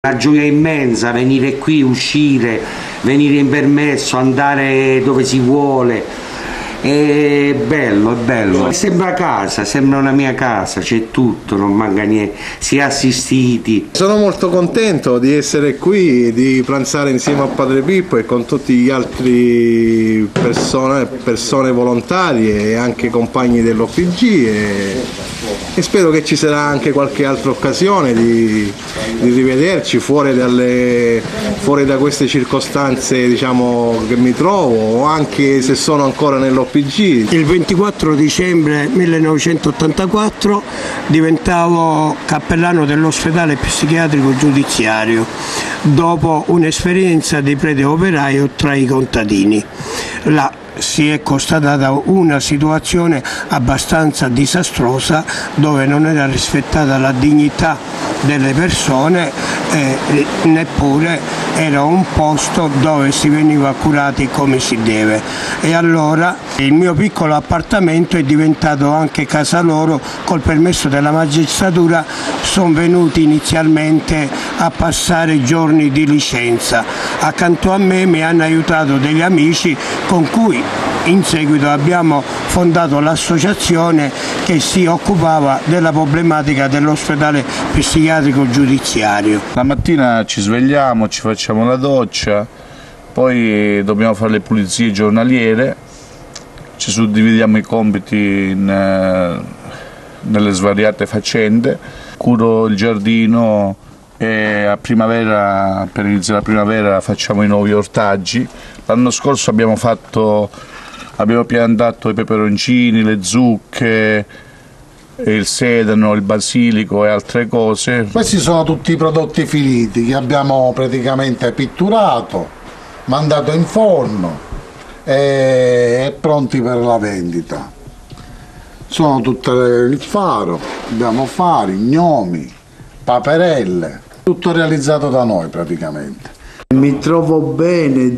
Una gioia immensa venire qui, uscire, venire in permesso, andare dove si vuole. È bello, è bello. Sembra casa, sembra una mia casa, c'è tutto, non manca niente, si è assistiti. Sono molto contento di essere qui, di pranzare insieme a Padre Pippo e con tutti gli altri persone volontarie e anche compagni dell'OPG e spero che ci sarà anche qualche altra occasione di rivederci fuori da queste circostanze, diciamo, che mi trovo, o anche se sono ancora nell'OPG. Il 24 dicembre 1984 diventavo cappellano dell'ospedale psichiatrico giudiziario dopo un'esperienza di prete operaio tra i contadini. Si è constatata una situazione abbastanza disastrosa dove non era rispettata la dignità delle persone e neppure era un posto dove si veniva curati come si deve, e allora il mio piccolo appartamento è diventato anche casa loro. Col permesso della magistratura sono venuti inizialmente a passare giorni di licenza. Accanto a me mi hanno aiutato degli amici con cui in seguito abbiamo fondato l'associazione che si occupava della problematica dell'ospedale psichiatrico giudiziario. La mattina ci svegliamo, ci facciamo la doccia, poi dobbiamo fare le pulizie giornaliere, ci suddividiamo i compiti nelle svariate faccende, curo il giardino e a primavera, per iniziare la primavera, facciamo i nuovi ortaggi. L'anno scorso abbiamo piantato i peperoncini, le zucche, il sedano, il basilico e altre cose. Questi sono tutti i prodotti finiti che abbiamo praticamente pitturato, mandato in forno e pronti per la vendita. Sono tutte il faro, abbiamo fari, gnomi, paperelle, tutto realizzato da noi praticamente. Mi trovo bene,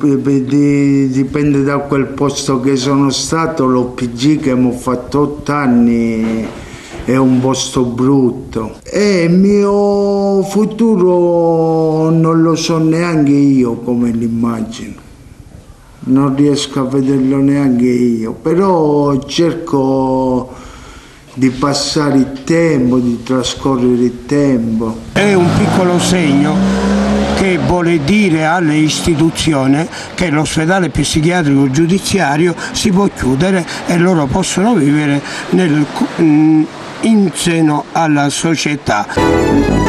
dipende da quel posto che sono stato. L'OPG che mi ho fatto 8 anni è un posto brutto e il mio futuro non lo so neanche io come l'immagino, non riesco a vederlo neanche io, però cerco di passare il tempo, di trascorrere il tempo. È un piccolo segno che vuole dire alle istituzioni che l'ospedale psichiatrico giudiziario si può chiudere e loro possono vivere in seno alla società.